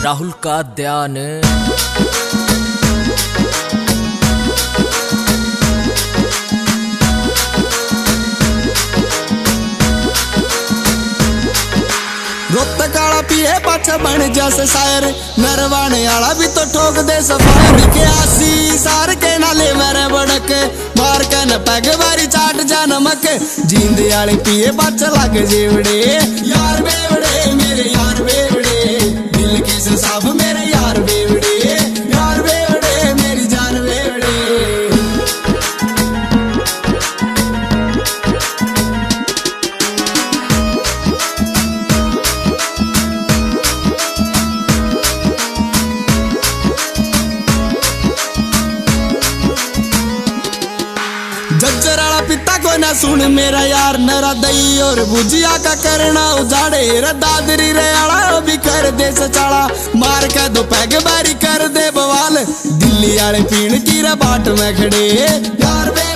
राहुल का ध्यान। रोहतक आला पिए पाछा बन जैसे शायर, नरवाने आला भी तो ठोक दे सफायर के आसी सार के नाले मेरे बड़क मार के न पैग बारी चाट जा नमक। जींदे आले पिए पाछा लग जेवड़े यार बेवड़े मेरे यार बेवड़े, दिल के साफ मेरे यार बेवड़े, यार बेवड़े मेरी जान बेवड़े। जज्जर आला पिता को ना सुन मेरा यार, नरा दही और भुजिया का करना उजाड़े रे दादरी रे आला भी कर दे सचाड़ा, मार के दो पैग बारी कर दे बवाल। दिल्ली आले पीण की रे बाट में खड़े यार।